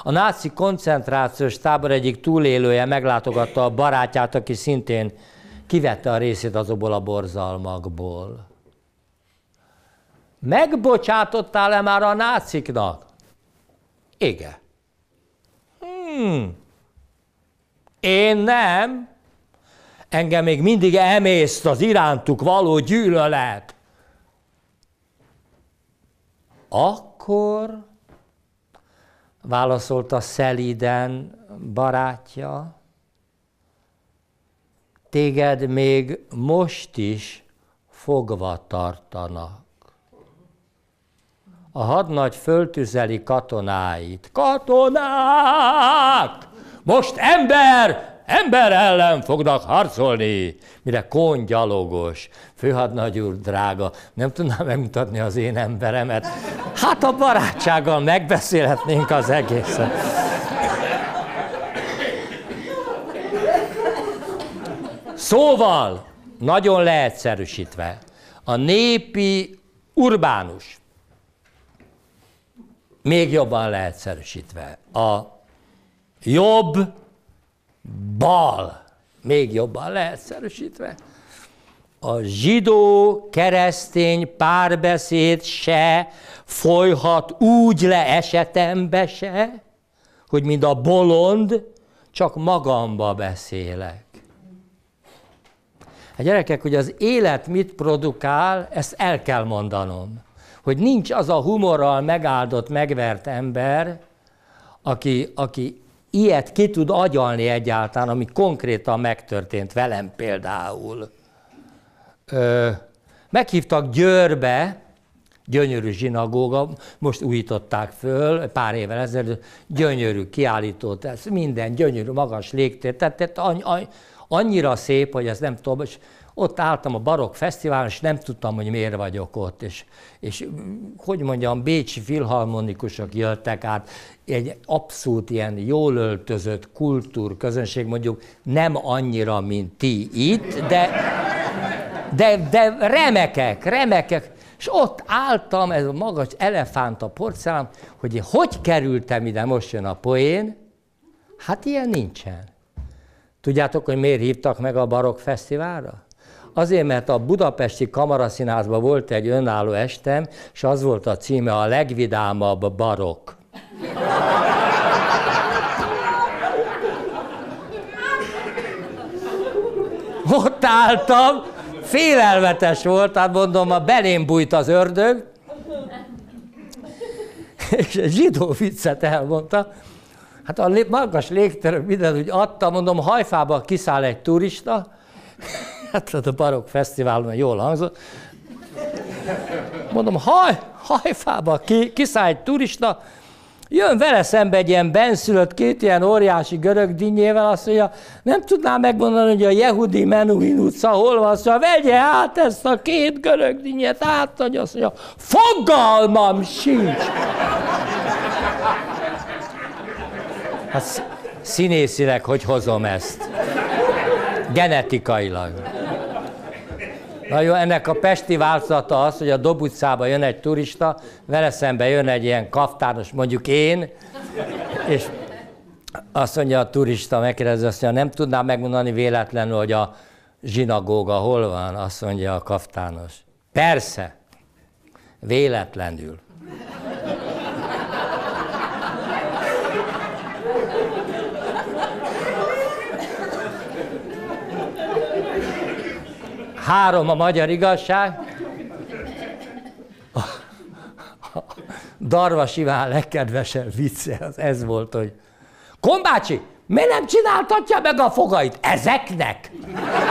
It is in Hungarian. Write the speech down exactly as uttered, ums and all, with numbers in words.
A náci koncentrációs tábor egyik túlélője meglátogatta a barátját, aki szintén kivette a részét azokból a borzalmakból. Megbocsátottál-e már a náciknak? Igen. Hmm. Én nem. Engem még mindig emészt az irántuk való gyűlölet. Akkor válaszolta szelíden barátja, téged még most is fogva tartanak. A hadnagy föltüzeli katonáit. Katonák! Most ember! Ember ellen fognak harcolni! Mire Kohn gyalogos. Főhadnagy úr, drága, nem tudnám megmutatni az én emberemet. Hát a barátsággal megbeszélhetnénk az egészet. Szóval, nagyon leegyszerűsítve, a népi urbánus, még jobban leegyszerűsítve, a jobb bal, még jobban leegyszerűsítve, a zsidó-keresztény párbeszéd se folyhat úgy le esetembe se, hogy mind a bolond, csak magamba beszélek. A gyerekek, hogy az élet mit produkál, ezt el kell mondanom. Hogy nincs az a humorral megáldott, megvert ember, aki, aki ilyet ki tud agyalni egyáltalán, ami konkrétan megtörtént velem például. Ö, meghívtak Győrbe, gyönyörű zsinagóga, most újították föl, pár évvel ezelőtt, gyönyörű kiállítót, ez minden gyönyörű, magas légtér, tehát, tehát annyira szép, hogy ez nem tudom, és ott álltam a Barokk Fesztiválon, és nem tudtam, hogy miért vagyok ott, és, és hogy mondjam, bécsi filharmonikusok jöttek át, egy abszolút ilyen jól öltözött kultúrközönség, mondjuk nem annyira, mint ti itt, de, de, de remekek, remekek, és ott álltam, ez a magas elefánt a porcelán, hogy én hogy kerültem ide, most jön a poén, hát ilyen nincsen. Tudjátok, hogy miért hívtak meg a Barokk Fesztiválra? Azért, mert a budapesti Kamaraszínházban volt egy önálló estem, és az volt a címe, a legvidámabb barokk. Ott álltam, félelmetes volt, hát mondom, a belém bújt az ördög, és egy zsidó viccet elmondta. Hát a magas légtérő minden úgy adta, mondom, Hajfába kiszáll egy turista, hát a Barokk Fesztiválon jól hangzott. Mondom, haj, Hajfába ki, kiszáll egy turista, jön vele szembe egy ilyen benszülött, két ilyen óriási görög dinnyével, azt mondja, nem tudnám megmondani, hogy a Yehudi Menuhin utca hol van, azt mondja, vegye át ezt a két görög dinnyét, átadja, azt mondja, fogalmam sincs. Hát színészileg hogy hozom ezt? Genetikailag. Na jó, ennek a pesti változata az, hogy a Dob utcába jön egy turista, vele szembe jön egy ilyen kaftános, mondjuk én, és azt mondja a turista, megkérdezi, azt mondja, nem tudnám megmondani véletlenül, hogy a zsinagóga hol van, azt mondja a kaftános. Persze, véletlenül. Három a magyar igazság. Darvas Iván legkedvesebb vicce az ez volt, hogy Kohn bácsi, miért nem csináltatja meg a fogait ezeknek?